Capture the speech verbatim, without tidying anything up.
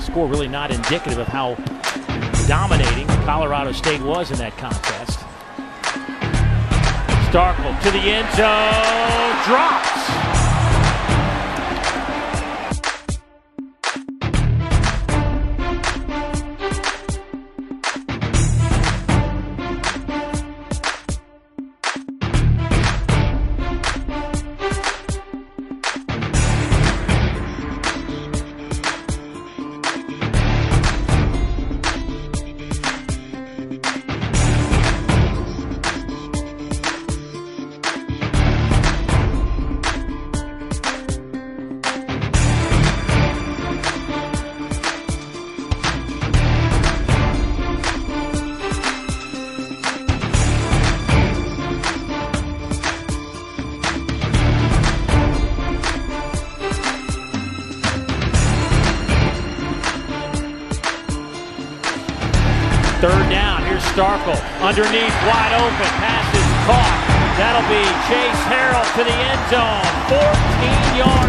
score really not indicative of how dominating Colorado State was in that contest. Starkel to the end zone, drops. Third down, here's Starkel, underneath, wide open, pass is caught. That'll be Chase Harrell to the end zone, fourteen yards.